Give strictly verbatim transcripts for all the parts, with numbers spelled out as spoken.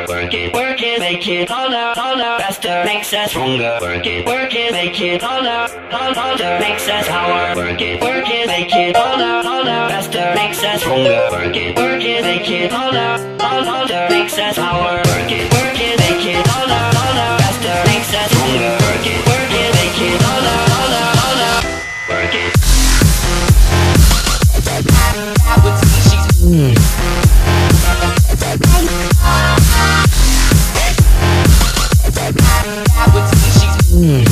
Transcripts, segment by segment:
Work it, work it, make it harder, harder, faster, makes us stronger. Work it, work it, make it harder, harder, harder, makes us power. Work it, work it, make it harder, harder, faster, makes us stronger. Work it, work it, make it harder, harder, harder, makes us power. Work it, work it, make it harder, harder, faster, makes us stronger. Work it, work it, make it harder, harder, harder, work it. Mm. Mm.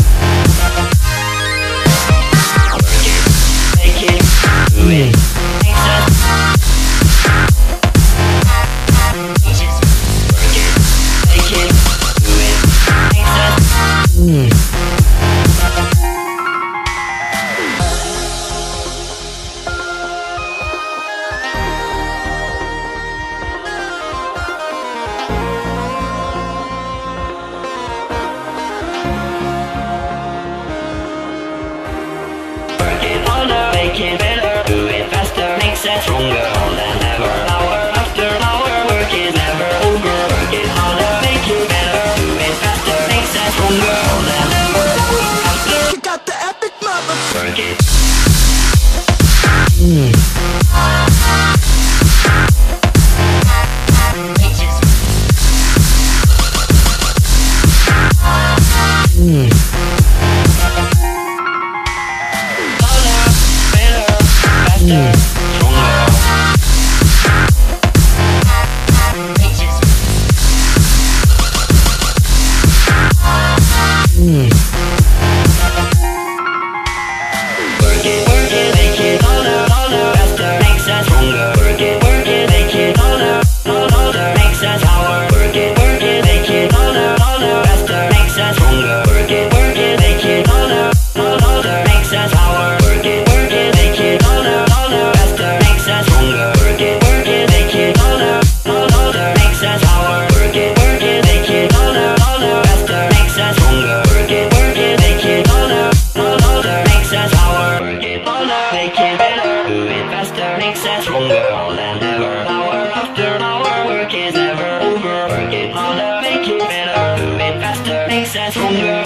Make it, do it, makes us. Work it, make it, do it, makes us. Mm. Make it better, do it faster, makes us stronger, more than ever. Hour after hour, work is never over. Work it harder, make it better, do it faster, makes us stronger, more than ever. After you got the epic mother. Work it. Mm. Mm. Mm. Mm. Work it, work it, make it harder, harder, faster, makes us stronger. Work it, work it, make it harder, harder, harder, makes us power. Work it, work it, make it harder, harder, faster, makes us stronger. Work it, work it, make it harder, harder, harder, makes us power. Work it, work it, make it harder, harder, faster, makes us stronger. Work it, work it, make it harder, harder, harder, makes us power. Work it, work it, make it harder, harder, faster, makes us stronger. Work it, work it, make it harder, harder, harder, makes us power. Work it harder, make it better, do it faster, makes us stronger, more than ever. Hour after hour, work is never over. Work it harder, make it better, do it faster, makes us stronger.